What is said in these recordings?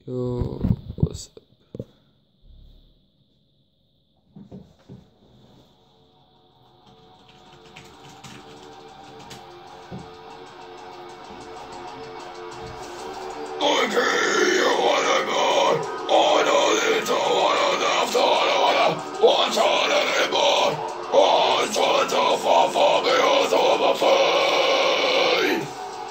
Yo, what's up? Okay, you wanna go? I don't wanna after I wanna watch on anymore. I'm trying to fall for me out of my face.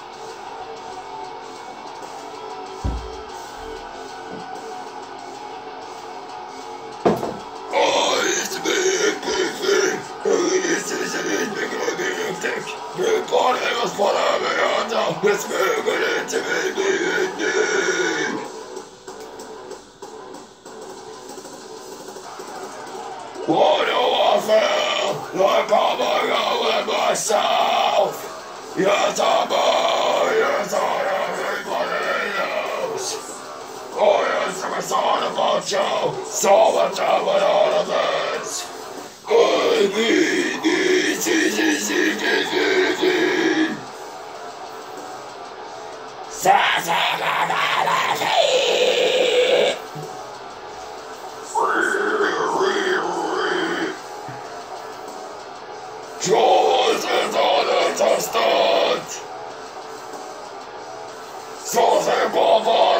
I used to be a big thing. I used to be a big thing. The body was put on me under. It's moving into me. Why do I feel like I'm alone with myself? Yes, I'm yes, I everybody else. Oh, yes, I'm a son about you. So much of it, all of this. I need this. Trolls is on the testament. So simple.